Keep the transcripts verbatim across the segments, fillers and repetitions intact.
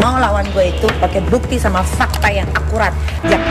mau lawan gue itu pakai bukti sama fakta yang akurat. Ya.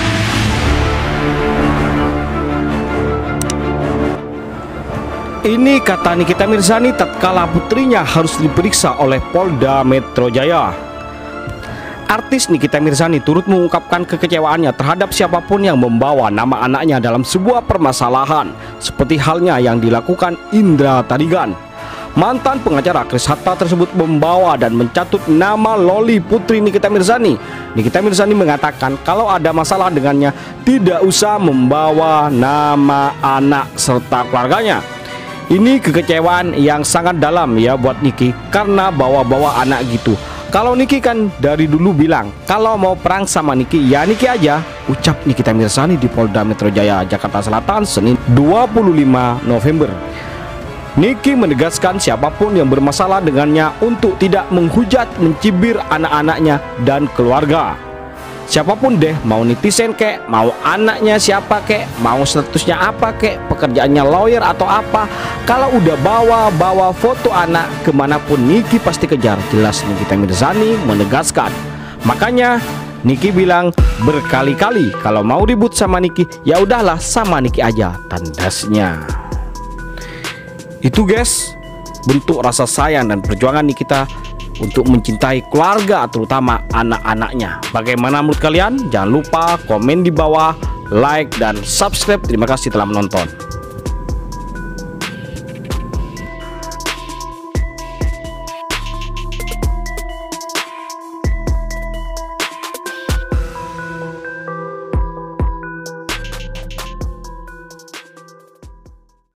Ini kata Nikita Mirzani tatkala putrinya harus diperiksa oleh Polda Metro Jaya. Artis Nikita Mirzani turut mengungkapkan kekecewaannya terhadap siapapun yang membawa nama anaknya dalam sebuah permasalahan, seperti halnya yang dilakukan Indra Tarigan. Mantan pengacara Kris Hatta tersebut membawa dan mencatut nama Loli putri Nikita Mirzani. Nikita Mirzani mengatakan kalau ada masalah dengannya tidak usah membawa nama anak serta keluarganya. Ini kekecewaan yang sangat dalam ya buat Niki karena bawa-bawa anak gitu. Kalau Niki kan dari dulu bilang kalau mau perang sama Niki ya Niki aja, ucap Nikita Mirzani di Polda Metro Jaya, Jakarta Selatan, Senin dua puluh lima November. Niki menegaskan siapapun yang bermasalah dengannya untuk tidak menghujat, mencibir anak-anaknya dan keluarga. Siapapun deh, mau netizen kek, mau anaknya siapa kek, mau statusnya apa kek, pekerjaannya lawyer atau apa, kalau udah bawa-bawa foto anak kemanapun Niki pasti kejar. Jelas Nikita Mirzani menegaskan. Makanya Niki bilang berkali-kali kalau mau ribut sama Niki ya udahlah sama Niki aja, tandasnya. Itu guys, bentuk rasa sayang dan perjuangan Nikita untuk mencintai keluarga terutama anak-anaknya. Bagaimana menurut kalian? Jangan lupa komen di bawah, like dan subscribe. Terima kasih telah menonton.